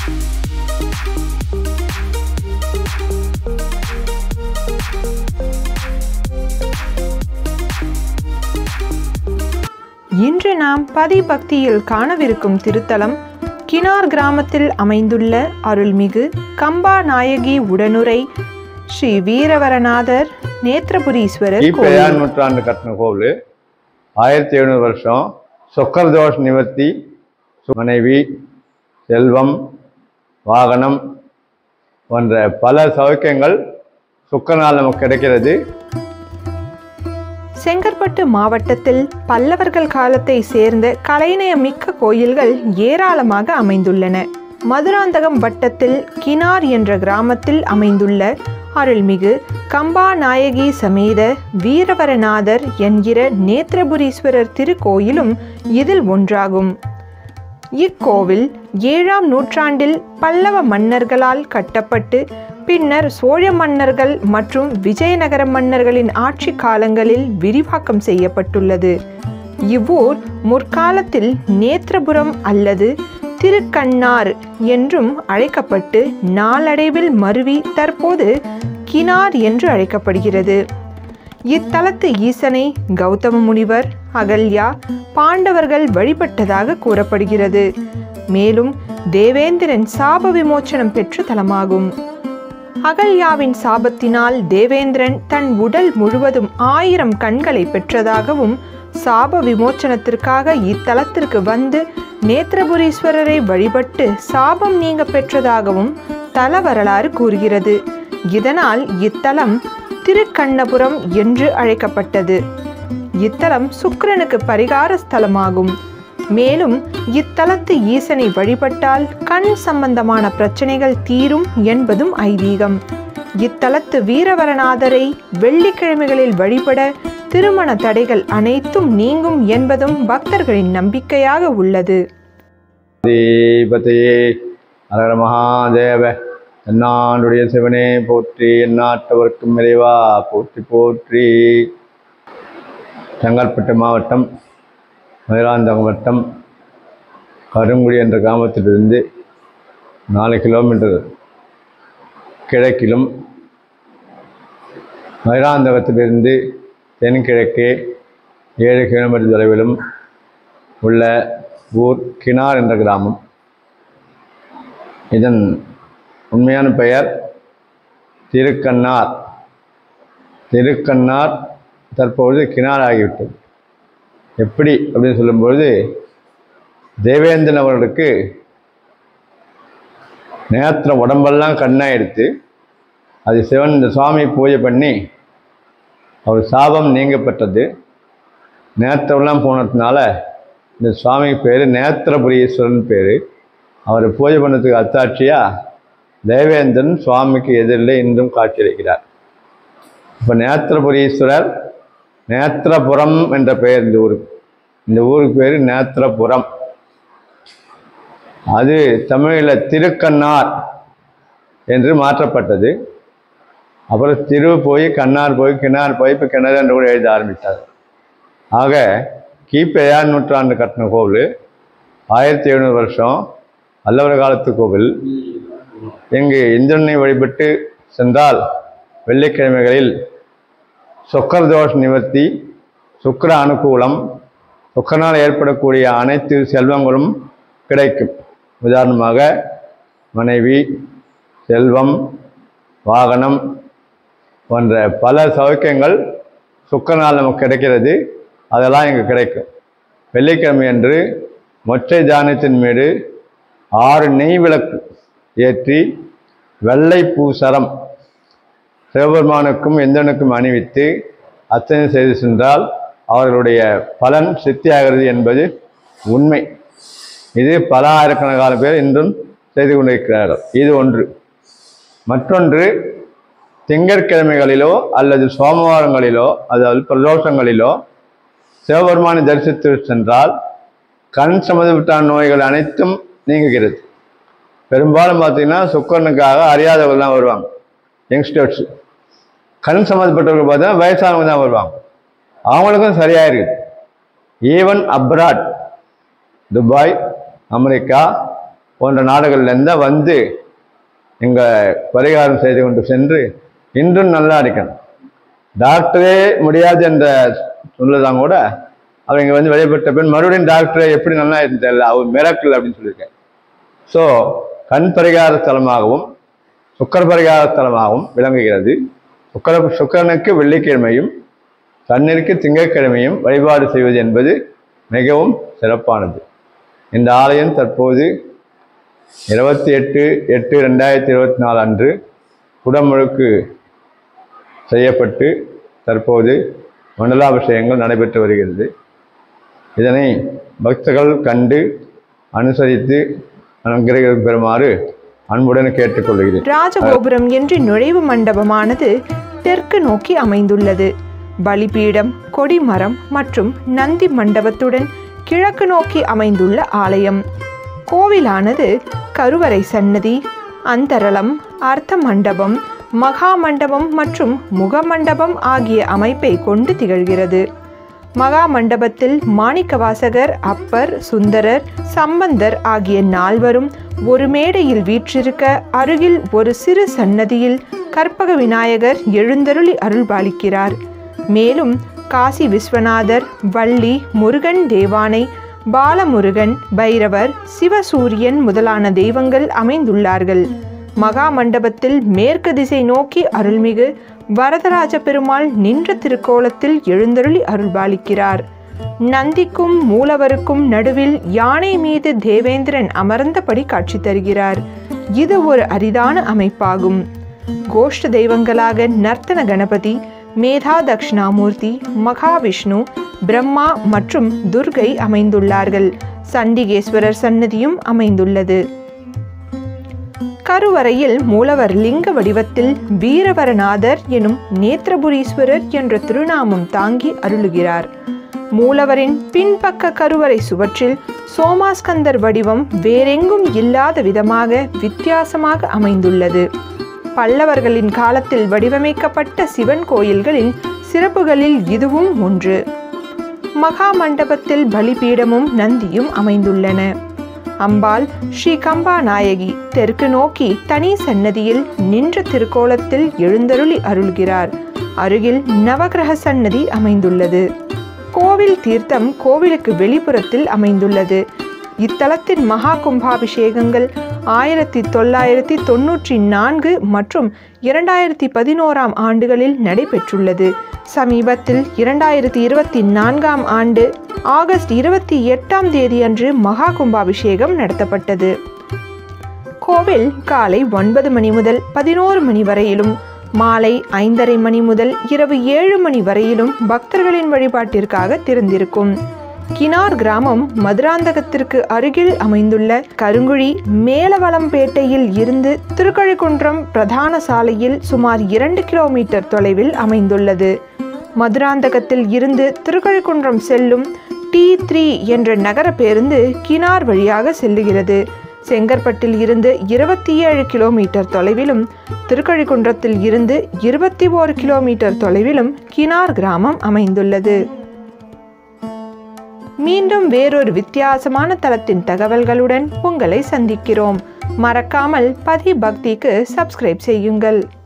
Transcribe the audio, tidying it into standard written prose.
இன்று நாம் பதிபக்தியில் காணவிருக்கும் திருத்தலம் கினார் கிராமத்தில் அமைந்துள்ள அருள்மிகு கம்பாநாயகி உடனுரை ஸ்ரீ வீரவரநாதர் நேத்திரபுரீஸ்வரர் கோவில். நூற்றாண்டு கட்டின கோவில். 1700 வருஷம். சொக்கர் தோஷ நிவர்த்தி, மனைவி, செல்வம், வாகனம் போன்ற பல சௌக்கியங்கள் சுக்கரனால் நமக்கு கிடைக்கிறது. செங்கற்பட்டு மாவட்டத்தில் பல்லவர்கள் காலத்தை சேர்ந்த கலைநயமிக்க கோயில்கள் ஏராளமாக அமைந்துள்ளன. மதுராந்தகம் வட்டத்தில் கினார் என்ற கிராமத்தில் அமைந்துள்ள அருள்மிகு கம்பாநாயகி சமேத வீரவரநாதர் என்கிற நேத்திரபுரீஸ்வரர் திருக்கோயிலும் இதில் ஒன்றாகும். இக்கோவில் 7ஆம் நூற்றாண்டில் பல்லவ மன்னர்களால் கட்டப்பட்டு பின்னர் சோழ மன்னர்கள் மற்றும் விஜயநகர மன்னர்களின் ஆட்சி காலங்களில் விரிவாக்கம் செய்யப்பட்டுள்ளது. இவ்வூர் முற்காலத்தில் நேத்திரபுரம் அல்லது திருக்கண்ணார் என்றும் அழைக்கப்பட்டு நாளடைவில் மருவி தற்போது கினார் என்று அழைக்கப்படுகிறது. இத்தலத்து ஈசனை கௌதம முனிவர், அகல்யா, பாண்டவர்கள் வழிபட்டதாக கூறப்படுகிறது. மேலும் தேவேந்திரன் சாப விமோச்சனம் பெற்ற தலமாகும். அகல்யாவின் சாபத்தினால் தேவேந்திரன் தன் உடல் முழுவதும் 1000 கண்களை பெற்றதாகவும் சாப விமோச்சனத்திற்காக இத்தலத்திற்கு வந்து நேத்திரபுரீஸ்வரரை வழிபட்டு சாபம் நீங்க பெற்றதாகவும் தல வரலாறு கூறுகிறது. இதனால் இத்தலம் திருக்கண்ணபுரம் என்று அழைக்கப்பட்டது. இத்தலம் சுக்கிரனுக்கு பரிகார ஸ்தலமாகும். மேலும் இத்தலத்து ஈசனை வழிபட்டால் கண் சம்பந்தமான பிரச்சனைகள் தீரும் என்பதும் ஐதீகம். இத்தலத்து வீரவரநாதரை வெள்ளிக்கிழமைகளில் வழிபட திருமண தடைகள் அனைத்தும் நீங்கும் என்பதும் பக்தர்களின் நம்பிக்கையாக உள்ளது. ஹர மகாதேவ. என்னாடுடைய சிவனே போற்றி, எந்நாட்டவர்க்கும் இறைவா போற்றி போற்றி. செங்கற்பட்டு மாவட்டம், மதுராந்தகம் வட்டம், கருங்குடி என்ற கிராமத்திலிருந்து 4 கிலோமீட்டர் கிழக்கிலும், மதுராந்தகத்திலிருந்து தென்கிழக்கே 7 கிலோமீட்டர் தொலைவிலும் உள்ள ஊர் கினார் என்ற கிராமம். இதன் உண்மையான பெயர் திருக்கண்ணார். திருக்கண்ணார் தற்பொழுது கினார் ஆகிவிட்டது. எப்படி அப்படின்னு சொல்லும்பொழுது, தேவேந்திரன் அவர்களுக்கு நேத்திரம் உடம்பெல்லாம் கண்ணாக எடுத்து அது சிவன் இந்த சுவாமி பூஜை பண்ணி அவர் சாபம் நீங்க பெற்றது. நேத்திரம்லாம் போனதுனால இந்த சுவாமிக்கு பேர் நேத்திரபுரீஸ்வரன் பேர். அவர் பூஜை பண்ணதுக்கு அத்தாட்சியாக தேவேந்திரன் சுவாமிக்கு எதிரில் இன்றும் காட்சியளிக்கிறார். இப்போ நேத்திரபுரீஸ்வரர், நேத்திரபுரம் என்ற பெயர் இந்த ஊருக்கு. இந்த ஊருக்கு பேர் நேத்திரபுரம். அது தமிழில் திருக்கண்ணார் என்று மாற்றப்பட்டது. அப்புறம் திரு போய் கண்ணார் போய் கிணார் போய் இப்போ கிணறு என்று கூட எழுத ஆரம்பித்தார். ஆக கிபி 7ஆம் நூற்றாண்டு கட்டின கோவில். 1700 வருஷம் பல்லவர் காலத்து கோவில். இங்கு இந்திரனை வழிபட்டு சென்றால் வெள்ளிக்கிழமைகளில் சொக்கர் தோஷ நிவர்த்தி, சுக்கிர அனுகூலம், சுக்கரனால் ஏற்படக்கூடிய அனைத்து செல்வங்களும் கிடைக்கும். உதாரணமாக மனைவி, செல்வம், வாகனம் போன்ற பல சௌக்கியங்கள் சுக்கரனால் நமக்கு கிடைக்கிறது. அதெல்லாம் இங்கு கிடைக்கும். வெள்ளிக்கிழமை அன்று மொச்சை தானியத்தின் மீது 6 நெய் விளக்கு ஏற்றி வெள்ளை பூசரம் சிவபெருமானுக்கும் இந்திரனுக்கும் அணிவித்து அர்ச்சனை செய்து சென்றால் அவர்களுடைய பலன் சித்தியாகிறது என்பது உண்மை. இது பல ஆயிரக்கணக்கான பேர் இன்றும் செய்து கொண்டிருக்கிறார்கள். இது ஒன்று. மற்றொன்று, திங்கட்கிழமைகளிலோ அல்லது சோமவாரங்களிலோ, அதாவது பிரதோஷங்களிலோ சிவபெருமானை தரிசித்து சென்றால் கண் சம்பந்தப்பட்ட நோய்கள் அனைத்தும் நீங்குகிறது. பெரும்பாலும் பார்த்தீங்கன்னா சுக்கரனுக்காக அறியாதவர்கள் தான் வருவாங்க. யங்ஸ்டர்ஸ், கண் சம்மந்தப்பட்டவர்கள் பார்த்தீங்கன்னா வயசானவங்க தான் வருவாங்க. அவங்களுக்கும் சரியாக இருக்குது. ஈவன் அப்ராட், துபாய், அமெரிக்கா, போன்ற நாடுகள்லேருந்து வந்து இங்கே பரிகாரம் செய்து கொண்டு சென்று இன்றும் நல்லா இருக்கணும். டாக்டரே முடியாது என்ற சொல்லதான் கூட அவங்க வந்து வெளிப்பட்ட பின் மறுபடியும் டாக்டரே எப்படி நல்லா இருந்ததில்ல, அவர் மிராக்கிள் அப்படின்னு சொல்லியிருக்கேன். ஸோ கண் பரிகார ஸ்தலமாகவும் சுக்கர பரிகார ஸ்தலமாகவும் விளங்குகிறது. சுக்கரனுக்கு வெள்ளிக்கிழமையும் கண்ணிற்கு திங்கட்கிழமையும் வழிபாடு செய்வது என்பது மிகவும் சிறப்பானது. இந்த ஆலயம் தற்போது 28/8/2024 அன்று குடமுழுக்கு செய்யப்பட்டு தற்போது மண்டலாபிஷேகங்கள் நடைபெற்று வருகிறது. இதனை பக்தர்கள் கண்டு அனுசரித்து அனுகிரகம் பெறுமாறு அன்புடன் கேட்டுக்கொள்கிறேன். ராஜகோபுரம் என்று நுழைவு மண்டபமானது தெற்கு நோக்கி அமைந்துள்ளது. பலிபீடம், கொடிமரம் மற்றும் நந்தி மண்டபத்துடன் கிழக்கு நோக்கி அமைந்துள்ள ஆலயம். கோவிலானது கருவறை சன்னதி, அந்தரளம், அர்த்த மண்டபம், மகா மண்டபம் மற்றும் முகமண்டபம் ஆகிய அமைப்பை கொண்டு திகழ்கிறது. மகா மண்டபத்தில் மாணிக்கவாசகர், அப்பர், சுந்தரர், சம்பந்தர் ஆகிய நால்வரும் ஒரு மேடையில் வீற்றிருக்க, அருகில் ஒரு சிறு சன்னதியில் கற்பக விநாயகர் எழுந்தருளி அருள்பாலிக்கிறார். மேலும் காசி விஸ்வநாதர், வள்ளி, முருகன் தேவானை, பாலமுருகன், பைரவர், சிவசூரியன் முதலான தெய்வங்கள் அமைந்துள்ளார்கள். மகா மண்டபத்தில் மேற்கு திசை நோக்கி அருள்மிகு வரதராஜ பெருமாள் நின்ற திருக்கோலத்தில் எழுந்தருளி அருள்பாலிக்கிறார். நந்திக்கும் மூலவருக்கும் நடுவில் யானை மீது தேவேந்திரன் அமர்ந்தபடி காட்சி தருகிறார். இது ஒரு அரிதான அமைப்பாகும். கோஷ்ட தெய்வங்களாக நர்த்தன கணபதி, மேதா தட்சிணாமூர்த்தி, மகாவிஷ்ணு, பிரம்மா மற்றும் துர்கை அமைந்துள்ளார்கள். சண்டிகேஸ்வரர் சன்னதியும் அமைந்துள்ளது. கருவறையில் மூலவர் லிங்க வடிவத்தில் வீரவரநாதர் எனும் நேத்திரபுரீஸ்வரர் என்ற திருநாமம் தாங்கி அருளுகிறார். மூலவரின் பின்பக்க கருவறை சுவற்றில் சோமாஸ்கந்தர் வடிவம் வேறெங்கும் இல்லாத விதமாக வித்தியாசமாக அமைந்துள்ளது. பல்லவர்களின் காலத்தில் வடிவமைக்கப்பட்ட சிவன் கோயில்களின் சிறப்புகளில் இதுவும் ஒன்று. மகா மண்டபத்தில் பலிபீடமும் நந்தியும் அமைந்துள்ளன. அம்பாள் ஸ்ரீ கம்பா நாயகி தெற்கு நோக்கி தனி சன்னதியில் நின்ற திருக்கோலத்தில் எழுந்தருளி அருள்கிறார். அருகில் நவகிரக சன்னதி அமைந்துள்ளது. கோவில் தீர்த்தம் கோவிலுக்கு வெளிப்புறத்தில் அமைந்துள்ளது. இத்தலத்தின் மகா கும்பாபிஷேகங்கள் 1994 மற்றும் 2011 ஆண்டுகளில் நடைபெற்றுள்ளது. சமீபத்தில் 2024 ஆண்டு ஆகஸ்ட் 28 அன்று மகா கும்பாபிஷேகம் நடத்தப்பட்டது. கோவில் காலை 9 மணி முதல் 11 மணி வரையிலும், மாலை 5:30 மணி முதல் இரவு 7 மணி வரையிலும் பக்தர்களின் வழிபாட்டிற்காக திறந்திருக்கும். கினார் கிராமம் மதுராந்தகத்திற்கு அருகில் அமைந்துள்ள கருங்குழி மேலவளம்பேட்டையில் இருந்து திருக்கழிக்குன்றம் பிரதான சாலையில் சுமார் 2 கிலோமீட்டர் தொலைவில் அமைந்துள்ளது. மதுராந்தகத்தில் இருந்து திருக்கழிக்குன்றம் செல்லும் T3 என்ற நகர பேருந்து கினார் வழியாக செல்லுகிறது. செங்கற்பட்டில் இருந்து 27 கிலோமீட்டர் தொலைவிலும், திருக்கழிக்குன்றத்தில் இருந்து 21 கிலோமீட்டர் தொலைவிலும் கினார் கிராமம் அமைந்துள்ளது. மீண்டும் வேறொரு வித்தியாசமான தலத்தின் தகவல்களுடன் உங்களை சந்திக்கிறோம். மறக்காமல் பதி பக்திக்கு சப்ஸ்கிரைப் செய்யுங்கள்.